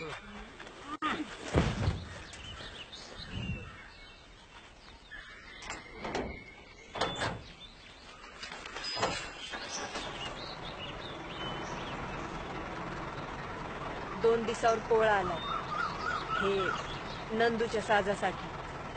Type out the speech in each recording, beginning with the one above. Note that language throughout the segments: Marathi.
दोन दिवसावर पोळा आलाय हे नंदूच्या साजासाठी.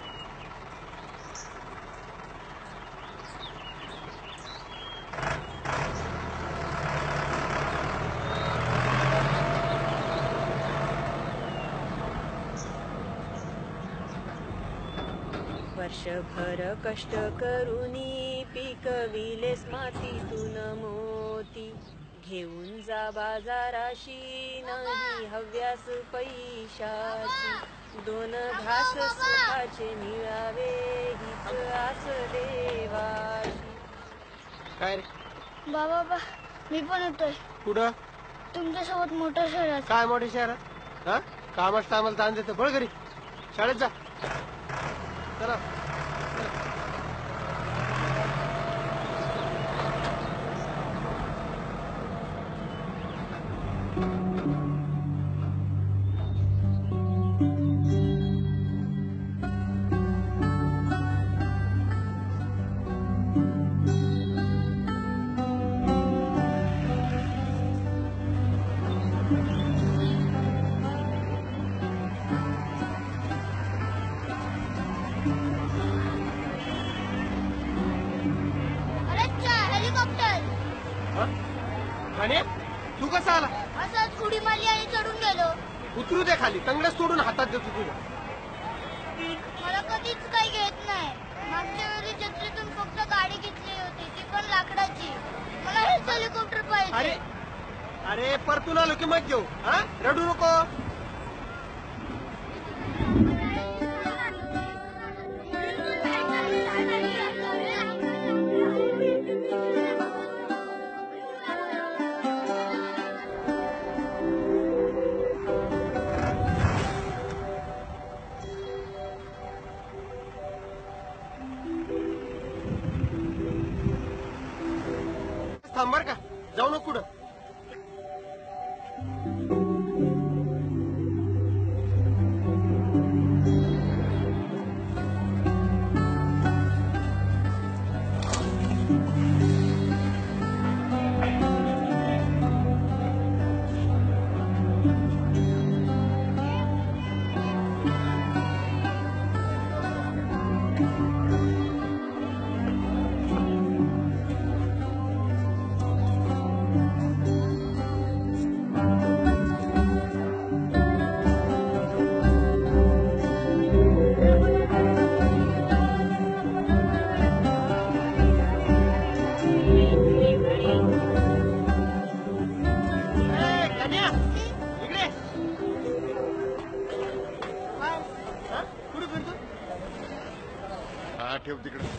वर्षभर कष्ट करूनी पिकविलेस मातीतून मोती. घेऊन जा बाजाराशी नाही हव्यास पैशाची. दोन घास सुखाचे मिळावे हीच आस देवाची. काय रे बाबा मी पण येतोय. कुठं? तुमच्यासोबत मोठ्या शहरात. काय मोठ्या शहरात? हा कामाच टायमाला ताण देतं. बळ घरी शाळेत जा. चला तू कसा आला? असंच उडी मारली आणि चढून गेलो. उतरू दे खाली. तंगडच तोडून हातात देतो तुला. मला कधीच काही घेत नाही. मागच्या वेळी जत्रेतून फक्त गाडी घेतली होती ती पण लाकडाची. मला हेच हेलिकॉप्टर पाहिजे. अरे अरे परतून आलो की मग घेऊ. हा रडू नको. थांबर का जाऊ नको कुठं. ठेव तिकडे.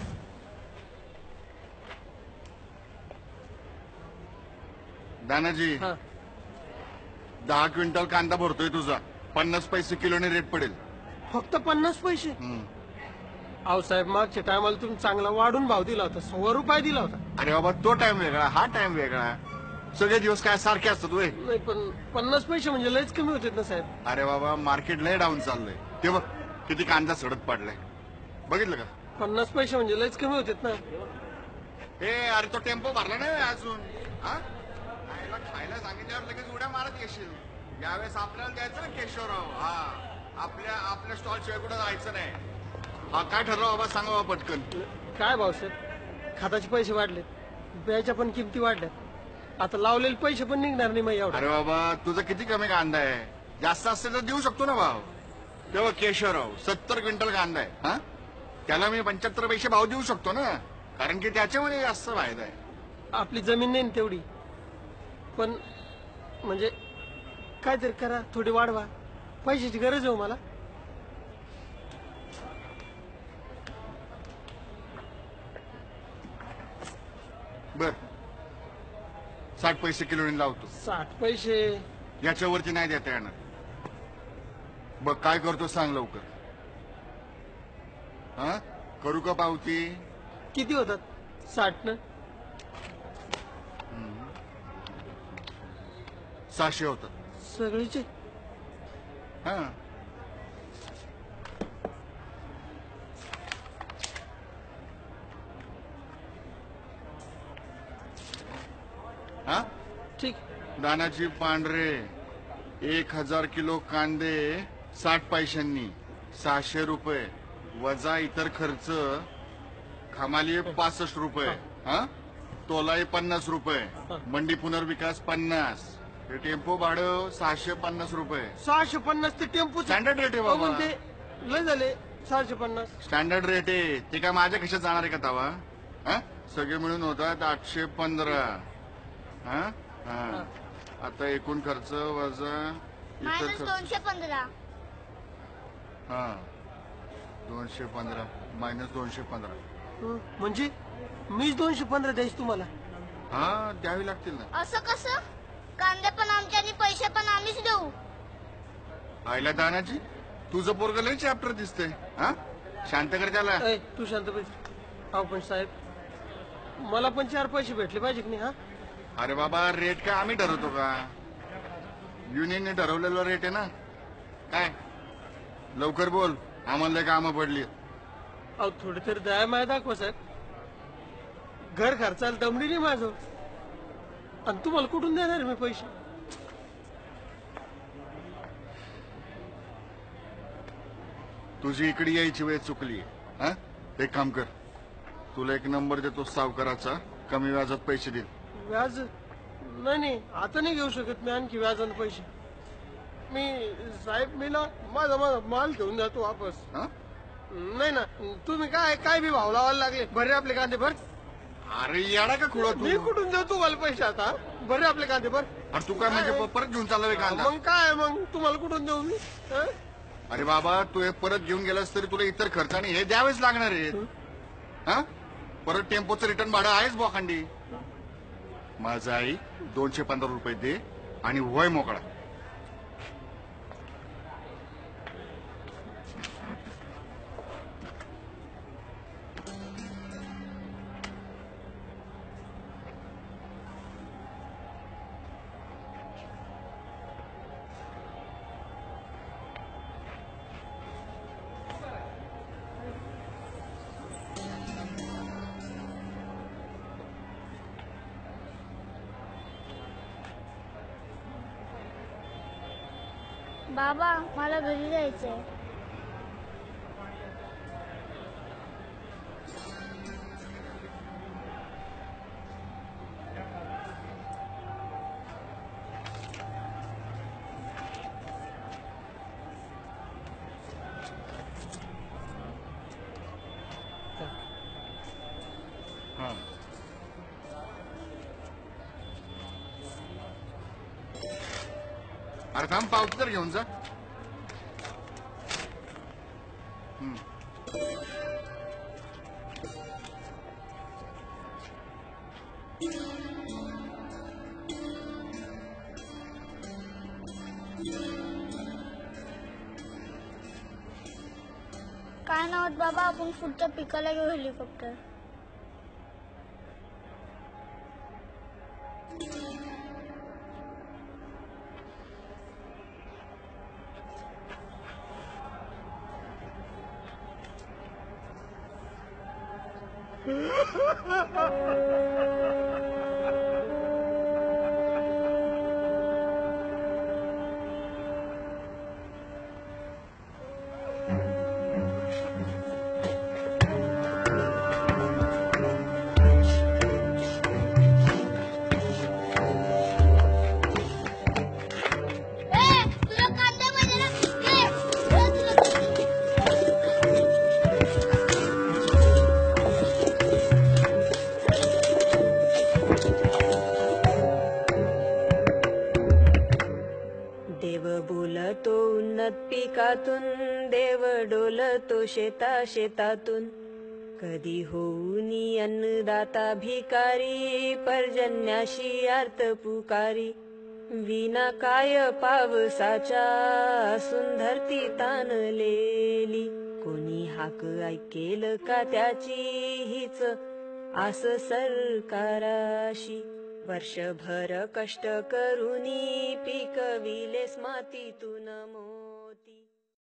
दानाजी 10 क्विंटल कांदा भरतोय तुझा. 50 पैसे किलोने रेट पडेल. फक्त 50 पैसे? अहो साहेब मागच्या टायमाला तुम्ही चांगला वाढून भाव दिला होता. 100 रुपये दिला होता. अरे बाबा तो टाइम वेगळा हा टाइम वेगळा. सगळे दिवस काय सारखे असतात वय. नाही पण 50 पैसे म्हणजे लयच कमी होते ना साहेब. अरे बाबा मार्केट लय डाऊन चाललंय. ते बघ किती कांदा सडत पडलाय. बघितलं का? 50 पैसे म्हणजे लयच कमी होते ना. अरे तो टेम्पो भरला नाही अजून. खायला सांगितल्यावर लगेच उड्या मारत येशील. यावेळेस आपल्याला द्यायचं ना केशवराव. आपल्या स्टॉल शिवाय कुठं जायचं नाही. काय ठरलं बाबा सांगा बाबा पटकन. काय भाऊसाहेब खताचे पैसे वाढले. बियाच्या पण किमती वाढल्यात. आता लावलेले पैसे पण निघणार नाही मग एवढं. अरे बाबा तुझा किती कमी कांदा आहे. जास्त असते तर देऊ शकतो ना भाव. तेव्हा केशवराव 70 क्विंटल कांदा आहे. हा त्याला मी 75 पैसे भाव देऊ शकतो ना. कारण की त्याच्यामध्ये जास्त फायदा आहे. आपली जमीन नाही तेवढी. पण म्हणजे काहीतरी करा. थोडी वाढवा. पैशाची गरज आहे मला. बर 60 पैसे किलोने लावतो. 60 पैसे याच्यावरती नाही देता येणार. बघ काय करतो सांग लवकर. हा करू का पावती? किती होतात 60 न? 600 होतात. सगळीचे? हा हा ठीक. दानाची पांढरे 1000 किलो कांदे 60 पैशांनी 600 रुपये वजा इतर खर्च खमाली 65 रुपये हा तोलाई 50 रुपये मंडी पुनर्विकास 50 हे टेम्पो भाडं 650 रुपये 650 ते टेम्पो स्टँडर्ड रेट आहे बाबा ते लय झाले 650. स्टँडर्ड रेट आहे ते काय माझ्या कशात जाणार आहे का तवा हा सगळे मिळून होतात 815 हा हा आता एकूण खर्च वजा इतर मायनस खर्च 215. हा 215 मायनस 215 म्हणजे मीच 215 द्यायची तुम्हाला. हा द्यावी लागतील ना. असं कसं? कांदे पण आमचे आणि पैसे पण आम्हीच देऊ. आईला दानाची तुझं पोरग लय चॅप्टर दिसतंय हा शांत कर त्याला. ए, तू शांत पाहिजे. अहो पण साहेब मला पण 4 पैसे भेटले पाहिजे की नाही. हा अरे बाबा रेट काय आम्ही ठरवतो का युनियनने ठरवलेला रेट आहे ना. काय लवकर बोल आम्हाला कामं पडली. अहो थोडी तरी दया माया दाखवा साहेब. घर खर्चाला दमडी नाही माझं आणि तुम्हाला कुठून देणार मी पैसे. तुझी इकडे यायची वेळ चुकली हा एक काम कर तुला एक नंबर देतो सावकाराचा कमी व्याजात पैसे देईल. व्याज नाही आता नाही घेऊ शकत मी आणखी व्याजानं पैसे. मी साहेब मी ना माझा माल घेऊन जातो वापस. हा नाही ना तुम्ही काय बी भाव लावायला लागले. बरे आपले कांदे भर. अरे येडा का खुळा मी तू कुठून देऊ तुम्हाला पैसे आता. बरे आपले कांदे भर. अरे तू काय म्हणजे परत घेऊन चालला कांदा. मग काय मग तुम्हाला कुठून देऊ मी. हा? अरे बाबा तू हे परत घेऊन गेलास तरी तुला इतर खर्चाने हे द्यावेच लागणार आहे. हा परत टेम्पोचं रिटर्न भाडं आहेच बोखांडी. माझा आई 215 रुपये दे आणि वय मोकळा. बाबा मला घरी जायचंय. हा अरे थांब पावती तर घेऊन जा. काय नव्हत बाबा आपण पुढच्या पिकाला घेऊ हेलिकॉप्टर. तुला कांदे पाहिजे ना? देव बोलतो उन्नत पिकातून देव डोलतो शेतातून कधी होऊनी अन्नदाता भिकारी पर्जन्याशी आर्त पुकारी विना काय पावसाच्या सुंदरती ताणलेली कोणी हाक ऐकेल का त्याची हीच आस सरकाराशी वर्षभर कष्ट करूनी पिकविलेस मातीतून मोड